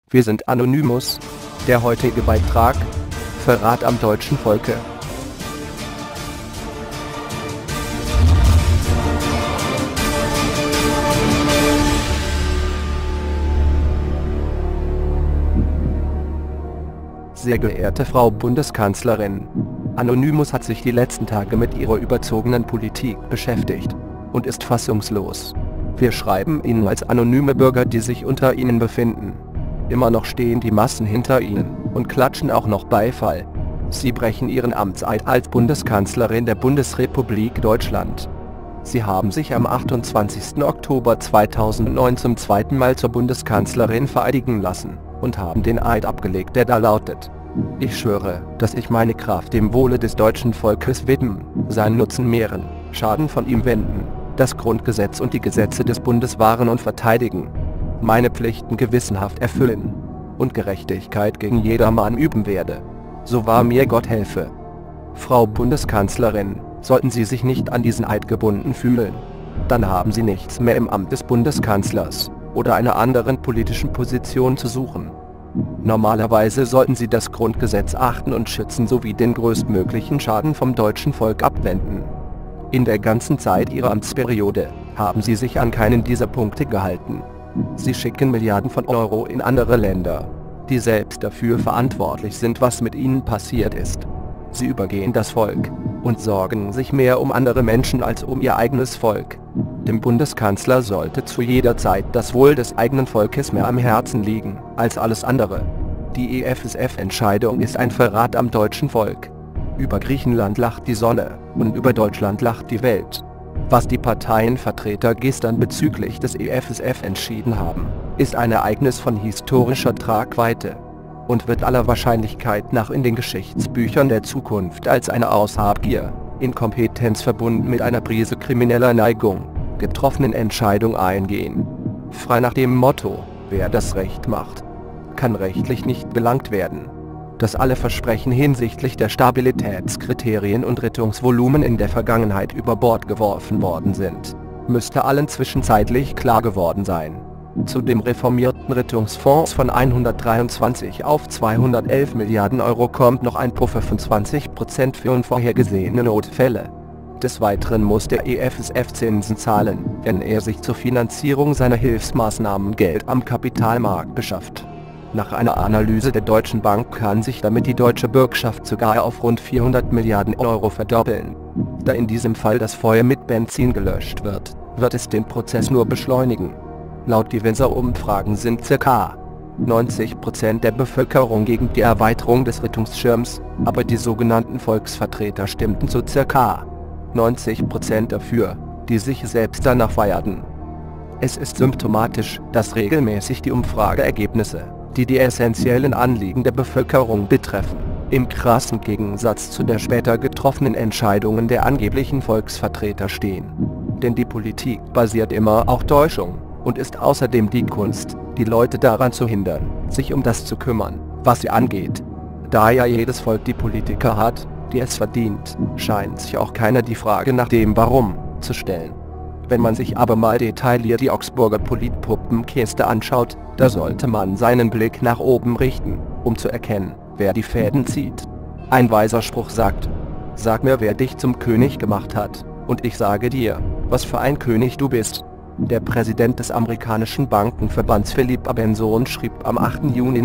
Wir sind Anonymous. Der heutige Beitrag: Verrat am deutschen Volke. Sehr geehrte Frau Bundeskanzlerin, Anonymous hat sich die letzten Tage mit ihrer überzogenen Politik beschäftigt und ist fassungslos. Wir schreiben Ihnen als anonyme Bürger, die sich unter Ihnen befinden. Immer noch stehen die Massen hinter Ihnen und klatschen auch noch Beifall. Sie brechen Ihren Amtseid als Bundeskanzlerin der Bundesrepublik Deutschland. Sie haben sich am 28. Oktober 2009 zum zweiten Mal zur Bundeskanzlerin vereidigen lassen und haben den Eid abgelegt, der da lautet: Ich schwöre, dass ich meine Kraft dem Wohle des deutschen Volkes widmen, seinen Nutzen mehren, Schaden von ihm wenden, das Grundgesetz und die Gesetze des Bundes wahren und verteidigen, meine Pflichten gewissenhaft erfüllen und Gerechtigkeit gegen jedermann üben werde. So wahr mir Gott helfe. Frau Bundeskanzlerin, sollten Sie sich nicht an diesen Eid gebunden fühlen, dann haben Sie nichts mehr im Amt des Bundeskanzlers oder einer anderen politischen Position zu suchen. Normalerweise sollten Sie das Grundgesetz achten und schützen sowie den größtmöglichen Schaden vom deutschen Volk abwenden. In der ganzen Zeit Ihrer Amtsperiode haben Sie sich an keinen dieser Punkte gehalten. Sie schicken Milliarden von Euro in andere Länder, die selbst dafür verantwortlich sind, was mit ihnen passiert ist. Sie übergehen das Volk und sorgen sich mehr um andere Menschen als um ihr eigenes Volk. Dem Bundeskanzler sollte zu jeder Zeit das Wohl des eigenen Volkes mehr am Herzen liegen als alles andere. Die EFSF-Entscheidung ist ein Verrat am deutschen Volk. Über Griechenland lacht die Sonne und über Deutschland lacht die Welt. Was die Parteienvertreter gestern bezüglich des EFSF entschieden haben, ist ein Ereignis von historischer Tragweite und wird aller Wahrscheinlichkeit nach in den Geschichtsbüchern der Zukunft als eine aus Habgier, Inkompetenz verbunden mit einer Prise krimineller Neigung, getroffenen Entscheidung eingehen. Frei nach dem Motto: Wer das Recht macht, kann rechtlich nicht belangt werden. Dass alle Versprechen hinsichtlich der Stabilitätskriterien und Rettungsvolumen in der Vergangenheit über Bord geworfen worden sind, müsste allen zwischenzeitlich klar geworden sein. Zu dem reformierten Rettungsfonds von 123 auf 211 Milliarden Euro kommt noch ein Puffer von 20% für unvorhergesehene Notfälle. Des Weiteren muss der EFSF Zinsen zahlen, wenn er sich zur Finanzierung seiner Hilfsmaßnahmen Geld am Kapitalmarkt beschafft. Nach einer Analyse der Deutschen Bank kann sich damit die deutsche Bürgschaft sogar auf rund 400 Milliarden Euro verdoppeln. Da in diesem Fall das Feuer mit Benzin gelöscht wird, wird es den Prozess nur beschleunigen. Laut diverser Umfragen sind ca. 90% der Bevölkerung gegen die Erweiterung des Rettungsschirms, aber die sogenannten Volksvertreter stimmten zu ca. 90% dafür, die sich selbst danach feierten. Es ist symptomatisch, dass regelmäßig die Umfrageergebnisse, die essentiellen Anliegen der Bevölkerung betreffen, im krassen Gegensatz zu der später getroffenen Entscheidungen der angeblichen Volksvertreter stehen. Denn die Politik basiert immer auf Täuschung und ist außerdem die Kunst, die Leute daran zu hindern, sich um das zu kümmern, was sie angeht. Da ja jedes Volk die Politiker hat, die es verdient, scheint sich auch keiner die Frage nach dem Warum zu stellen. Wenn man sich aber mal detailliert die Augsburger Politpuppenkiste anschaut, da sollte man seinen Blick nach oben richten, um zu erkennen, wer die Fäden zieht. Ein weiser Spruch sagt: Sag mir, wer dich zum König gemacht hat, und ich sage dir, was für ein König du bist. Der Präsident des amerikanischen Bankenverbands Philip Abensohn schrieb am 8. Juni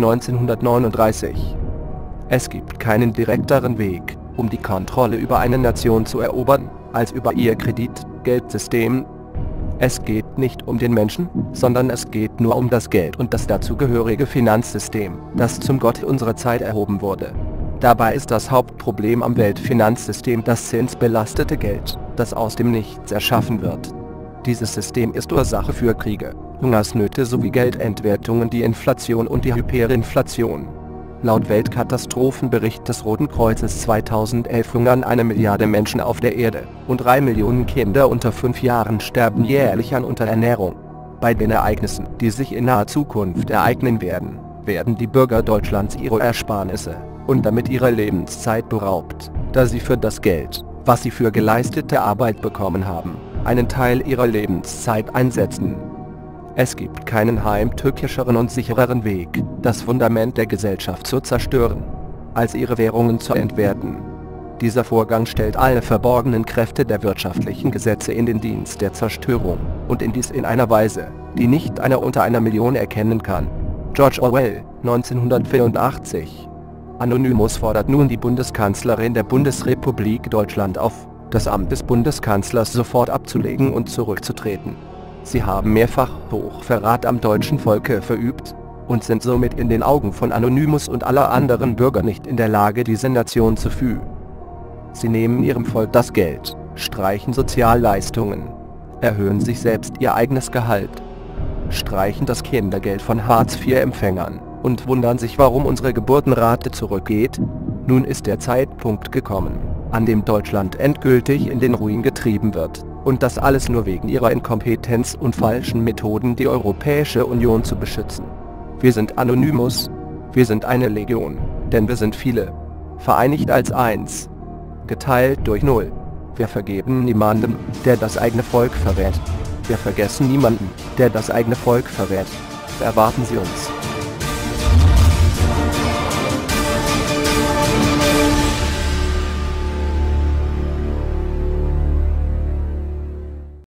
1939: Es gibt keinen direkteren Weg, um die Kontrolle über eine Nation zu erobern, als über ihr Geldsystem. Es geht nicht um den Menschen, sondern es geht nur um das Geld und das dazugehörige Finanzsystem, das zum Gott unserer Zeit erhoben wurde. Dabei ist das Hauptproblem am Weltfinanzsystem das zinsbelastete Geld, das aus dem Nichts erschaffen wird. Dieses System ist Ursache für Kriege, Hungersnöte sowie Geldentwertungen, die Inflation und die Hyperinflation. Laut Weltkatastrophenbericht des Roten Kreuzes 2011 hungern 1 Milliarde Menschen auf der Erde und 3 Millionen Kinder unter 5 Jahren sterben jährlich an Unterernährung. Bei den Ereignissen, die sich in naher Zukunft ereignen werden, werden die Bürger Deutschlands ihre Ersparnisse und damit ihrer Lebenszeit beraubt, da sie für das Geld, was sie für geleistete Arbeit bekommen haben, einen Teil ihrer Lebenszeit einsetzen. Es gibt keinen heimtückischeren und sichereren Weg, das Fundament der Gesellschaft zu zerstören, als ihre Währungen zu entwerten. Dieser Vorgang stellt alle verborgenen Kräfte der wirtschaftlichen Gesetze in den Dienst der Zerstörung, und dies in einer Weise, die nicht einer unter einer Million erkennen kann. George Orwell, 1984. Anonymous fordert nun die Bundeskanzlerin der Bundesrepublik Deutschland auf, das Amt des Bundeskanzlers sofort abzulegen und zurückzutreten. Sie haben mehrfach Hochverrat am deutschen Volke verübt und sind somit in den Augen von Anonymous und aller anderen Bürger nicht in der Lage, diese Nation zu führen. Sie nehmen ihrem Volk das Geld, streichen Sozialleistungen, erhöhen sich selbst ihr eigenes Gehalt, streichen das Kindergeld von Hartz-IV-Empfängern und wundern sich, warum unsere Geburtenrate zurückgeht. Nun ist der Zeitpunkt gekommen, an dem Deutschland endgültig in den Ruin getrieben wird. Und das alles nur wegen ihrer Inkompetenz und falschen Methoden, die Europäische Union zu beschützen. Wir sind Anonymous. Wir sind eine Legion, denn wir sind viele. Vereinigt als eins. Geteilt durch null. Wir vergeben niemandem, der das eigene Volk verrät. Wir vergessen niemanden, der das eigene Volk verrät. Erwarten Sie uns.